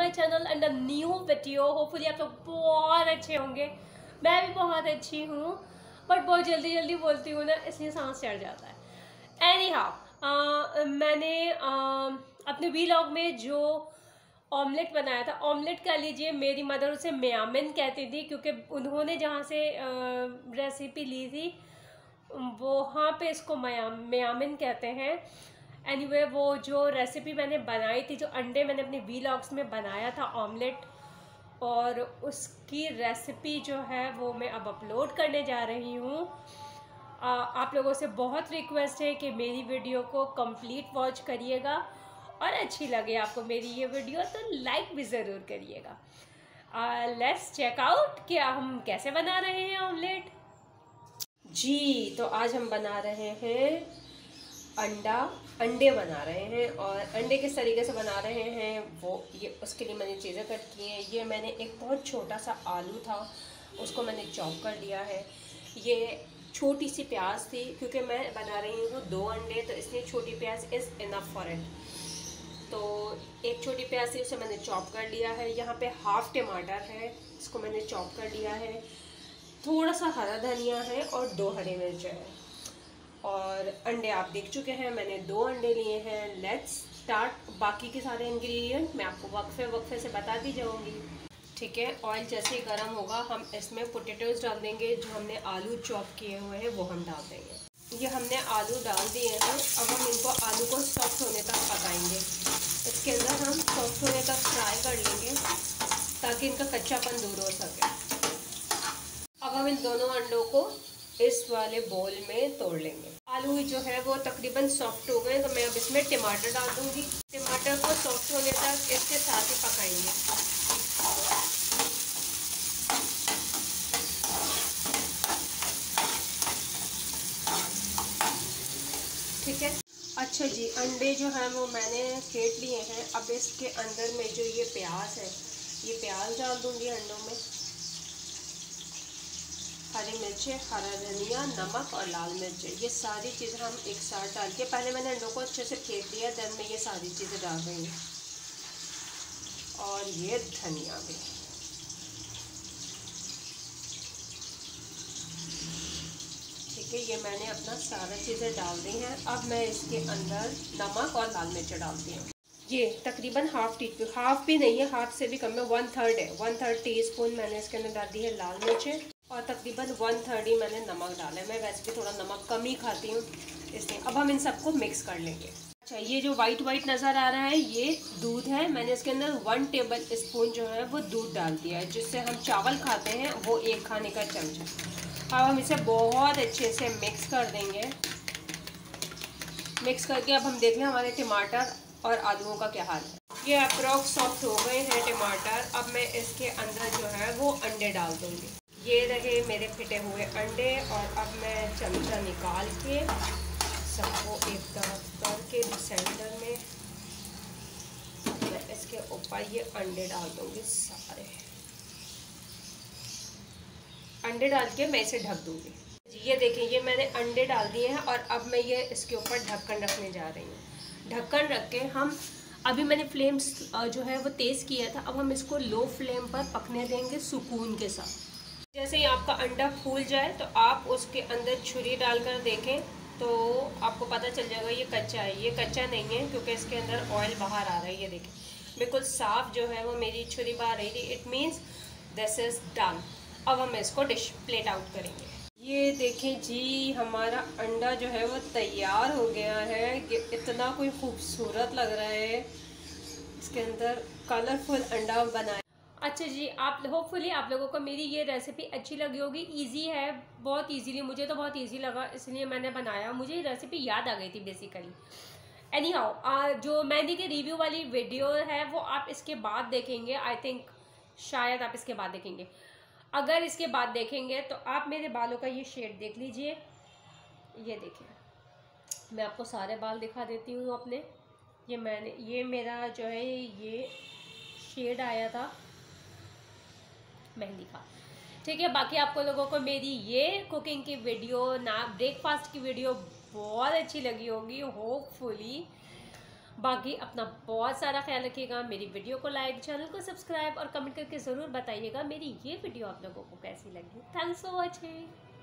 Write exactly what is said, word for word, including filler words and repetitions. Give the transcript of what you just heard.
My channel and a new video. Hopefully आप लोग बहुत अच्छे होंगे, मैं भी बहुत अच्छी हूँ, बट बहुत जल्दी जल्दी बोलती हूँ ना, इसलिए सांस चढ़ जाता है। एनी हाउ मैंने uh, अपने वीलॉग में जो ऑमलेट बनाया था, ऑमलेट कह लीजिए, मेरी मदर उसे म्यामिन कहती थी क्योंकि उन्होंने जहाँ से रेसिपी uh, ली थी वहाँ पे इसको म्यामिन कहते हैं। एनीवे anyway, वो जो रेसिपी मैंने बनाई थी, जो अंडे मैंने अपने वीलॉग्स में बनाया था ऑमलेट, और उसकी रेसिपी जो है वो मैं अब अपलोड करने जा रही हूँ। आप लोगों से बहुत रिक्वेस्ट है कि मेरी वीडियो को कंप्लीट वॉच करिएगा, और अच्छी लगे आपको मेरी ये वीडियो तो लाइक भी ज़रूर करिएगा। लेट्स चेक आउट कि हम कैसे बना रहे हैं ऑमलेट जी। तो आज हम बना रहे हैं अंडा अंडे बना रहे हैं, और अंडे किस तरीके से बना रहे हैं वो ये उसके लिए मैंने चीज़ें कट की हैं। ये मैंने एक बहुत छोटा सा आलू था, उसको मैंने चॉप कर लिया है। ये छोटी सी प्याज थी, क्योंकि मैं बना रही हूँ दो अंडे, तो इसलिए छोटी प्याज इज़ इनफ फॉर इट। तो एक छोटी प्याज थी, उसे मैंने चॉप कर लिया है। यहाँ पे हाफ टमाटर है, इसको मैंने चॉप कर लिया है। थोड़ा सा हरा धनिया है और दो हरी मिर्च है। और अंडे आप देख चुके हैं, मैंने दो अंडे लिए हैं। Let's start. बाकी के सारे इंग्रेडिएंट मैं आपको वक्फे वक्फे से बताती जाऊंगी, ठीक है। ऑयल जैसे ही गर्म होगा हम इसमें पोटैटोज डाल देंगे, जो हमने आलू चॉप किए हुए हैं वो हम डाल देंगे। ये हमने आलू डाल दिए हैं, अब हम इनको आलू को सॉफ्ट होने तक पकाएंगे। इसके अंदर हम सॉफ्ट होने तक फ्राई कर लेंगे ताकि इनका कच्चापन दूर हो सके। अब हम इन दोनों अंडों को इस वाले बोल में तोड़ लेंगे। आलू जो है वो तकरीबन सॉफ्ट हो गए, तो मैं अब इसमें टमाटर डाल दूंगी। टमाटर को सॉफ्ट होने तक इसके साथ ही पकाएंगे। ठीक है। अच्छा जी, अंडे जो है वो मैंने फेंट लिए हैं। अब इसके अंदर में जो ये प्याज है, ये प्याज डाल दूंगी अंडों में। हरी मिर्चें, हरा धनिया, नमक और लाल मिर्चें, ये सारी चीज़ें हम एक साथ डाल के, पहले मैंने अंडों को अच्छे से फेंट लिया, देन मैं ये सारी चीज़ें डाल रही हूँ। और ये धनिया भी, ठीक है। ये मैंने अपना सारा चीज़ें डाल दी हैं। अब मैं इसके अंदर नमक और लाल मिर्चें डालती हूँ। ये तकरीबन हाफ टी स्पून, हाफ भी नहीं है, हाफ से भी कम है, वन थर्ड है। वन थर्ड टी स्पून मैंने इसके अंदर डाल दी है लाल मिर्चें, और तकरीबन वन थर्ड ही मैंने नमक डाला है। मैं वैसे भी थोड़ा नमक कम ही खाती हूँ, इसलिए। अब हम इन सबको मिक्स कर लेंगे। अच्छा, ये जो वाइट वाइट नज़र आ रहा है ये दूध है। मैंने इसके अंदर वन टेबल स्पून जो है वो दूध डाल दिया है, जिससे हम चावल खाते हैं वो एक खाने का चमचा। अब हम इसे बहुत अच्छे से मिक्स कर देंगे। मिक्स करके अब हम देख लें हमारे टमाटर और आलूओं का क्या हाल है। ये अप्रॉक्स सॉफ्ट हो गए हैं टमाटर। अब मैं इसके अंदर जो है वो अंडे डाल दूँगी। ये रहे मेरे फिटे हुए अंडे, और अब मैं चमचा निकाल के सबको एक तरफ करके सेंटर में मैं इसके ऊपर ये अंडे डाल दूँगी। सारे अंडे डाल के मैं इसे ढक दूँगी। ये देखिए, ये मैंने अंडे डाल दिए हैं, और अब मैं ये इसके ऊपर ढक्कन रखने जा रही हूँ। ढक्कन रख के हम, अभी मैंने फ्लेम्स जो है वो तेज़ किया था, अब हम इसको लो फ्लेम पर पकने देंगे सुकून के साथ। जैसे ही आपका अंडा फूल जाए तो आप उसके अंदर छुरी डालकर देखें, तो आपको पता चल जाएगा ये कच्चा है। ये कच्चा नहीं है, क्योंकि इसके अंदर ऑयल बाहर आ रहा है। ये देखें, बिल्कुल साफ जो है वो मेरी छुरी बाहर रही थी। It means this is done. अब हम इसको डिश प्लेट आउट करेंगे। ये देखें जी, हमारा अंडा जो है वो तैयार हो गया है। ये इतना कोई खूबसूरत लग रहा है, इसके अंदर कलरफुल अंडा बनाया। अच्छा जी, आप होपफुली आप लोगों को मेरी ये रेसिपी अच्छी लगी होगी। इजी है, बहुत इजीली, मुझे तो बहुत इजी लगा, इसलिए मैंने बनाया। मुझे ये रेसिपी याद आ गई थी बेसिकली। एनी हाउ, जो मेहंदी के रिव्यू वाली वीडियो है वो आप इसके बाद देखेंगे। आई थिंक शायद आप इसके बाद देखेंगे। अगर इसके बाद देखेंगे तो आप मेरे बालों का ये शेड देख लीजिए। ये देखिए, मैं आपको सारे बाल दिखा देती हूँ अपने। ये मैंने ये मेरा जो है ये शेड आया था मेहंदी का, ठीक है। बाकी आपको लोगों को मेरी ये कुकिंग की वीडियो ना ब्रेकफास्ट की वीडियो बहुत अच्छी लगी होगी होपफुली। बाकी अपना बहुत सारा ख्याल रखिएगा, मेरी वीडियो को लाइक, चैनल को सब्सक्राइब और कमेंट करके ज़रूर बताइएगा मेरी ये वीडियो आप लोगों को कैसी लगी। Thanks for watching.